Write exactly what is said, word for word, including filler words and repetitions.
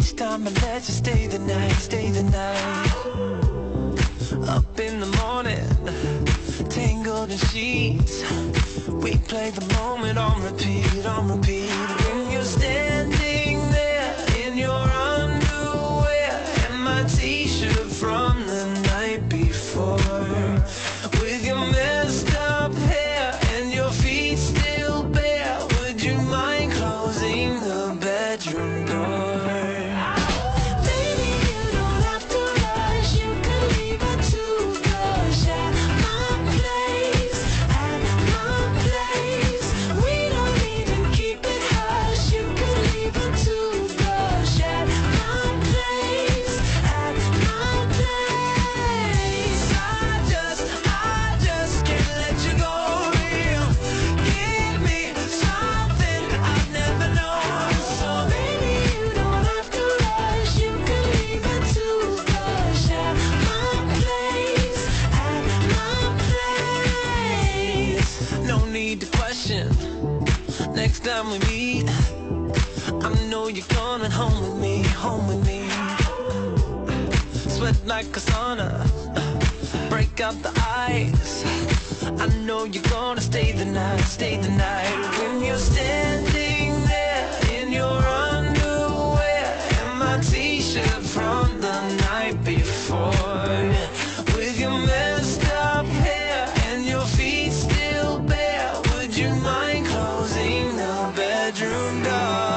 each time I let you stay the night, stay the night. Up in the morning, tangled in sheets, we play the moment on repeat, on repeat. When you're standing there in your underwear and my t-shirt from the night before, with your messed up hair and your feet still bare, would you mind closing the bedroom door? Next time we meet, I know you're coming home with me, home with me. Sweat like a sauna, break out the ice. I know you're gonna stay the night, stay the night. When you're standing there in your underwear and my t-shirt from the night before, with your messed up hair and your feet still bare, would you mind closing the bedroom door?